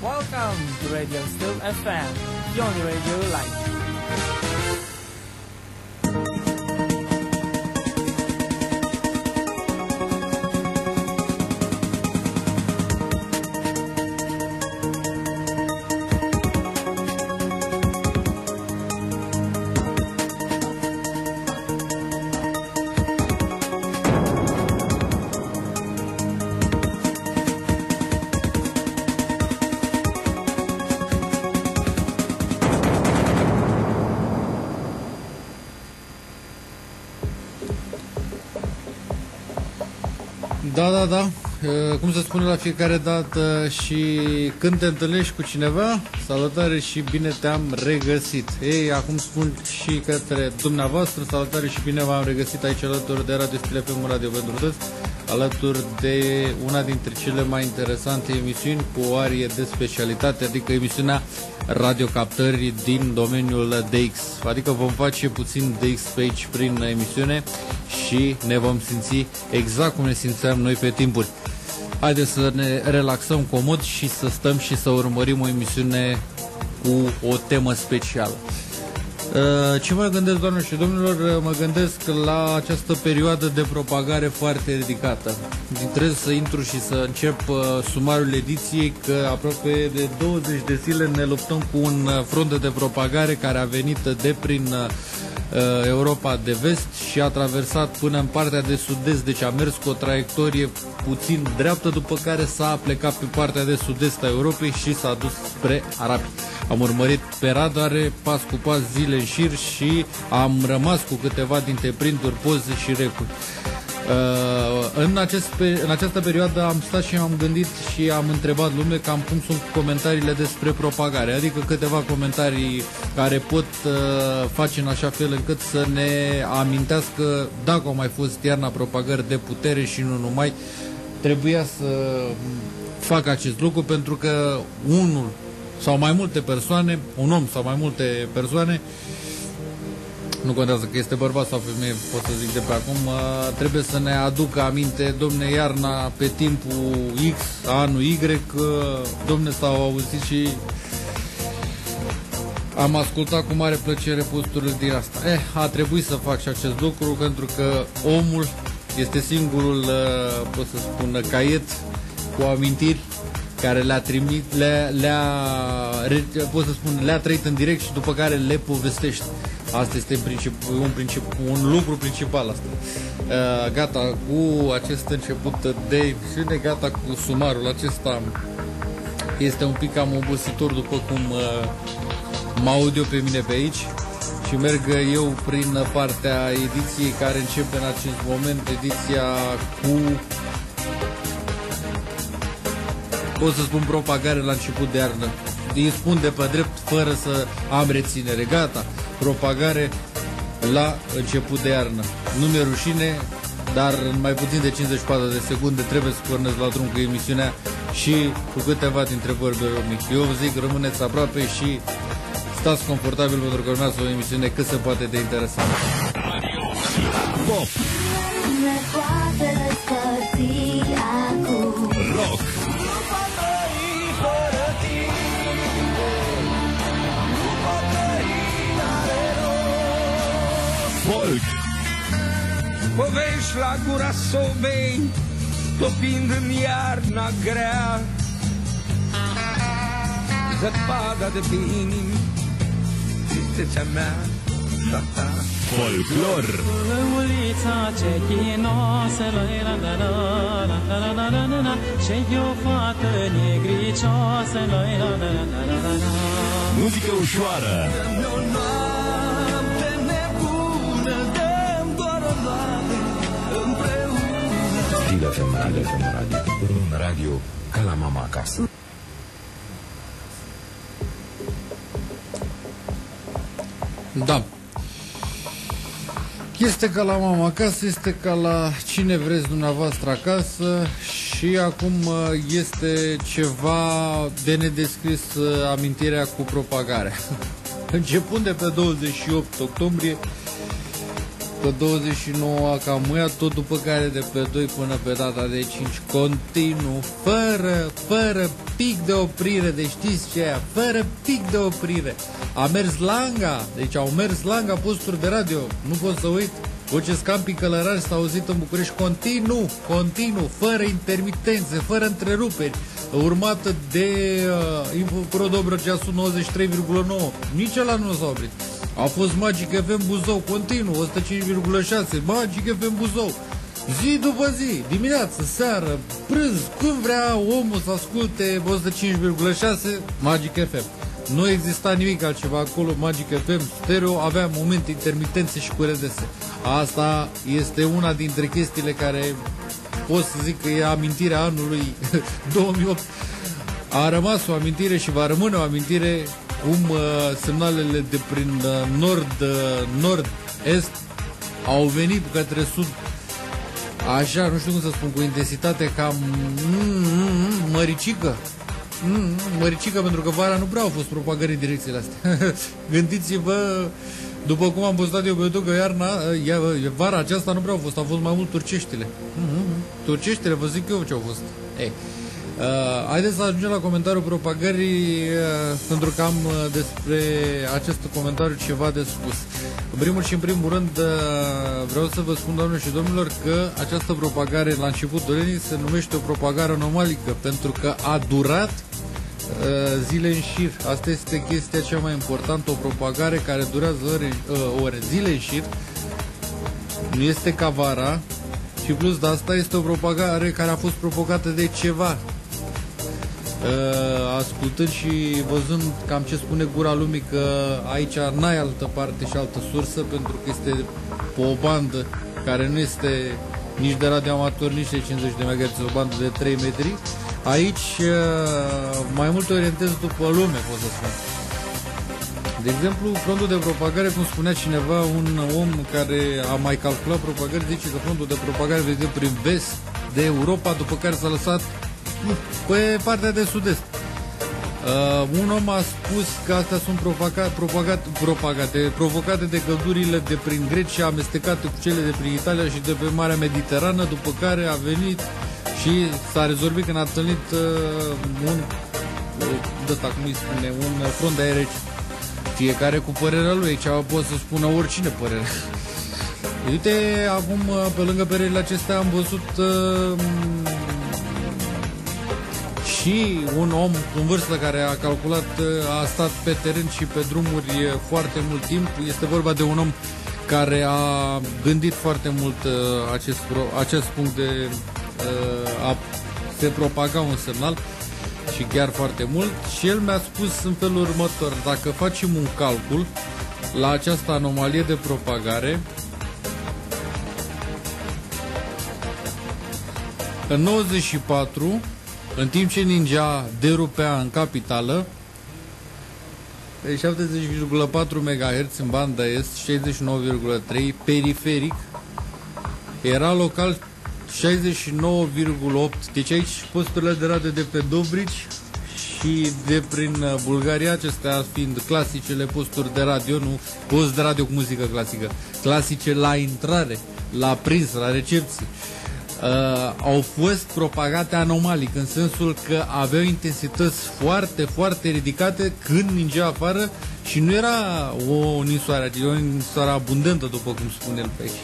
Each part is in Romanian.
Welcome to Radio Still FM, the only radio you like. Da. Cum se spune la fiecare dată și când te întâlnești cu cineva, salutare și bine te-am regăsit. Ei, acum spun și către dumneavoastră, salutare și bine v-am regăsit aici alături de Radio Still FM, Radio pentru toți, alături de una dintre cele mai interesante emisiuni cu o arie de specialitate, adică emisiunea radiocaptării din domeniul DX. Adică vom face puțin DX pe aici prin emisiune și ne vom simți exact cum ne simțeam noi pe timpuri. Haideți să ne relaxăm comod și să stăm și să urmărim o emisiune cu o temă specială. Ce mă gândesc, doamnelor și domnilor? Mă gândesc la această perioadă de propagare foarte ridicată. Trebuie să intru și să încep sumariul ediției, că aproape de 20 de zile ne luptăm cu un front de propagare care a venit de prin Europa de vest și a traversat până în partea de sud-est, deci a mers cu o traiectorie puțin dreaptă, după care s-a plecat pe partea de sud-est a Europei și s-a dus spre Arabia. Am urmărit pe radare, pas cu pas, zile în șir și am rămas cu câteva dintre printuri, poze și recuri. În această perioadă am stat și am gândit și am întrebat lumea cam cum sunt comentariile despre propagare, adică câteva comentarii care pot face în așa fel încât să ne amintească dacă au mai fost iarna propagări de putere și nu numai. Trebuia să fac acest lucru pentru că unul sau mai multe persoane, un om sau mai multe persoane, nu contează că este bărbat sau femeie, pot să zic de pe acum, trebuie să ne aducă aminte, domne, iarna pe timpul X, anul Y, domne, s-au auzit și am ascultat cu mare plăcere posturile din asta. A trebuit să fac și acest lucru pentru că omul este singurul, pot să spun, caiet cu amintiri care le-a trimit, le-a trăit în direct și după care le povestește. Asta este un lucru principal asta. Gata cu acest început de emisiune, gata cu sumarul acesta. Este un pic cam obositor după cum mă aud eu pe mine pe aici și merg eu prin partea ediției care începe în acest moment, ediția cu, pot să spun, propagare la început de iarnă. Îi spun de pe drept fără să am reținere. Gata, propagare la început de iarnă. Nu mi-e rușine, dar în mai puțin de 54 de secunde trebuie să pornesc la drum cu emisiunea și cu câteva dintre vorbele mic. Eu zic, rămâneți aproape și stați confortabil pentru că urmează o emisiune cât se poate de interesantă. Pop, rock, folk, povești la gura sobei, topind în iarna grea, zăpada de pe inimi, tristețea mea, ta. folklor, Ulița ce chinoasă, și o fată negricioasă, muzică ușoară, Still FM Radio, un radio ca la mama acasă. Da. Este ca la mama acasă, este ca la cine vreți dumneavoastră acasă și acum este ceva de nedescris, amintirea cu propagarea. Începând de pe 28 octombrie, că 29 cam mâia, tot după care de pe 2 până pe data de 5 continuu, fără pic de oprire, deci știți ce e, fără pic de oprire. A mers langa, deci au mers langa posturi de radio, nu pot să uit. Voce Scampi Călăraș s-a auzit în București continuu, fără intermitențe, fără întreruperi, urmată de Info Pro Dobrogea 93,9. Nici ăla nu s-a oprit. A fost Magic FM Buzău continuu, 105,6, Magic FM Buzău. Zi după zi, dimineață, seară, prânz, când vrea omul să asculte 105,6 Magic FM. Nu exista nimic altceva acolo, Magic FM, stereo, avea momente intermitențe și cu redese. Asta este una dintre chestiile care pot să zic că e amintirea anului 2008. A rămas o amintire și va rămâne o amintire cum semnalele de prin nord-est au venit către sud, așa, nu știu cum să spun, cu intensitate cam măricică. Măricică, pentru că vara nu prea au fost propagări în direcțiile astea. Gândiți-vă, după cum am postat eu pe YouTube, că vara aceasta nu prea au fost, au fost mai mult turceștile. Turceștile, vă zic eu ce au fost. Haideți să ajungem la comentariul propagării, pentru că am despre acest comentariu ceva de spus. În primul și în primul rând vreau să vă spun, doamnelor și domnilor, că această propagare la începutul anului se numește o propagare anomalică, pentru că a durat zile în șir. Asta este chestia cea mai importantă, o propagare care durează ore, zile în șir. Nu este ca vara. Și plus de asta este o propagare care a fost provocată de ceva. Ascultând și văzând cam ce spune gura lumii, că aici n-ai altă parte și altă sursă, pentru că este pe o bandă care nu este nici de radio amator, nici de 50 de MHz, o bandă de 3 metri. Aici mai mult te orientezi după lume, pot să spun. De exemplu, frontul de propagare, cum spunea cineva, un om care a mai calculat propagări, zice că frontul de propagare vede prin vest de Europa, după care s-a lăsat pe partea de sud-est. Un om a spus că astea sunt provocate de căldurile de prin Grecia, amestecate cu cele de prin Italia și de pe Marea Mediterană, după care a venit și s-a rezolvit când a întâlnit un front de aer rece. Fiecare cu părerea lui, aici pot să spună oricine părere. Uite, acum, pe lângă pererile acestea am văzut și un om în vârstă care a calculat, a stat pe teren și pe drumuri foarte mult timp. Este vorba de un om care a gândit foarte mult acest punct de a se propaga un semnal, și chiar foarte mult, și el mi-a spus în felul următor: dacă facem un calcul la această anomalie de propagare, în 94, în timp ce Ninja derupea în capitală, 70,4 MHz în banda est, 69,3 periferic, era local 69,8. Deci aici posturile de radio de pe Dobrici și de prin Bulgaria, acestea fiind clasicele posturi de radio, nu post de radio cu muzică clasică, clasice la intrare, la prins, la recepție, au fost propagate anomalic, în sensul că aveau intensități foarte, foarte ridicate când ningea afară și nu era o ninsoare, adică o ninsoare abundentă, după cum spune el pe aici.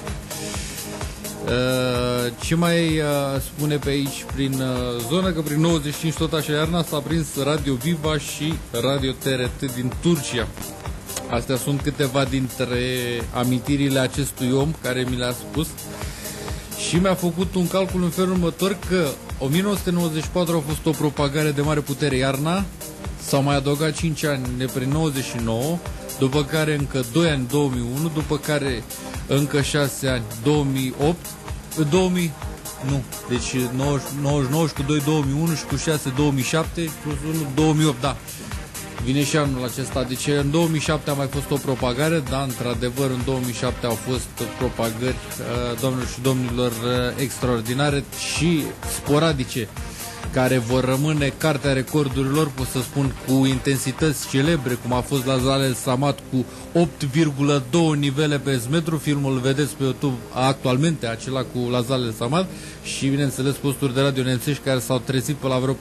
Ce mai spune pe aici prin zonă, că prin 95 tot așa iarna s-a prins Radio Viva și Radio TRT din Turcia. Astea sunt câteva dintre amintirile acestui om care mi le-a spus și mi-a făcut un calcul în felul următor, că 1994 a fost o propagare de mare putere iarna, s-au mai adăugat 5 ani de prin 99, după care încă 2 ani 2001, după care încă 6 ani 2008, 2000, nu, deci 99 și cu 2 2001 și cu 6 2007 plus 1 2008, da. Vine și anul acesta, deci în 2007 a mai fost o propagare, da, într-adevăr în 2007 au fost propagări, doamnelor și domnilor, extraordinare și sporadice. care vor rămâne cartea recordurilor, pot să spun, cu intensități celebre, cum a fost la Zalel Samat cu 8,2 nivele pe metru. Filmul îl vedeți pe YouTube actualmente, acela cu la Zalel Samat, și bineînțeles posturi de radio nemțești care s-au trezit pe la vreo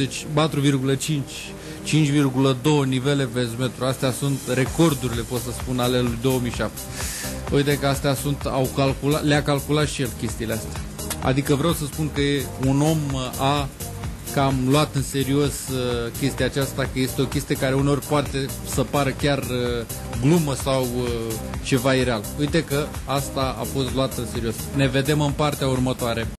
5,2 nivele pe metru. Astea sunt recordurile, pot să spun, ale lui 2007. Uite că astea le-a calculat și el chestiile astea. Adică vreau să spun că un om a cam luat în serios chestia aceasta, că este o chestie care uneori poate să pară chiar glumă sau ceva ireal. Uite că asta a fost luat în serios. Ne vedem în partea următoare.